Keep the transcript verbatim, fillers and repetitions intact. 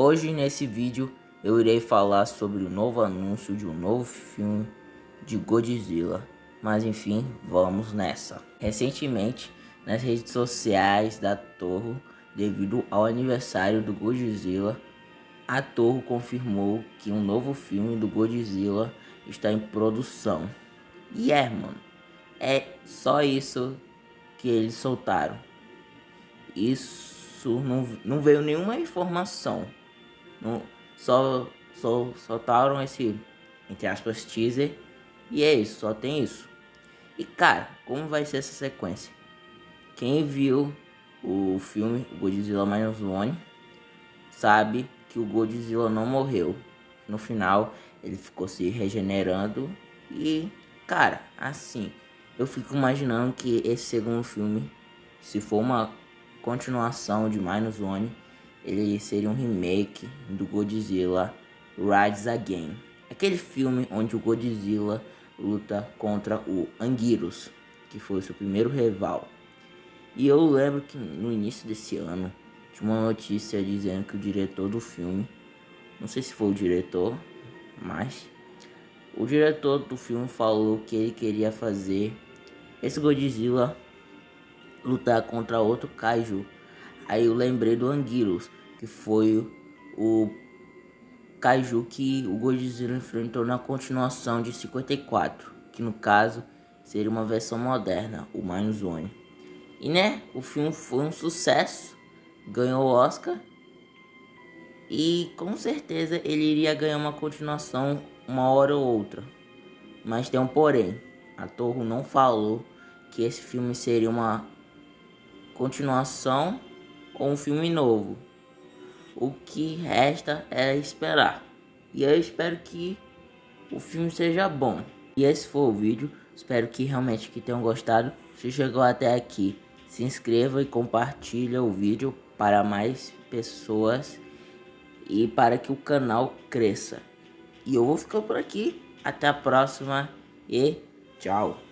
Hoje nesse vídeo eu irei falar sobre o novo anúncio de um novo filme de Godzilla. Mas enfim, vamos nessa. Recentemente, nas redes sociais da Toho, devido ao aniversário do Godzilla, a Toho confirmou que um novo filme do Godzilla está em produção. E é, mano, é só isso que eles soltaram. Isso não, não veio nenhuma informação. Não, só, só soltaram esse, entre aspas, teaser. E é isso, só tem isso. E cara, como vai ser essa sequência? Quem viu o filme Godzilla Minus One sabe que o Godzilla não morreu. No final ele ficou se regenerando. E cara, assim, eu fico imaginando que esse segundo filme, se for uma continuação de Minus One, ele seria um remake do Godzilla Rise Again. Aquele filme onde o Godzilla luta contra o Anguirus, que foi o seu primeiro rival. E eu lembro que no início desse ano tinha uma notícia dizendo que o diretor do filme, não sei se foi o diretor, mas o diretor do filme falou que ele queria fazer esse Godzilla lutar contra outro Kaiju. Aí eu lembrei do Anguirus, que foi o Kaiju que o Godzilla enfrentou na continuação de cinquenta e quatro, que no caso seria uma versão moderna, o Minus One. E né, o filme foi um sucesso, ganhou o Oscar e com certeza ele iria ganhar uma continuação uma hora ou outra. Mas tem um porém, a Toho não falou que esse filme seria uma continuação ou um filme novo. O que resta é esperar. E eu espero que o filme seja bom. E esse foi o vídeo. Espero que realmente que tenham gostado. Se chegou até aqui, se inscreva e compartilha o vídeo para mais pessoas e para que o canal cresça. E eu vou ficar por aqui. Até a próxima e tchau.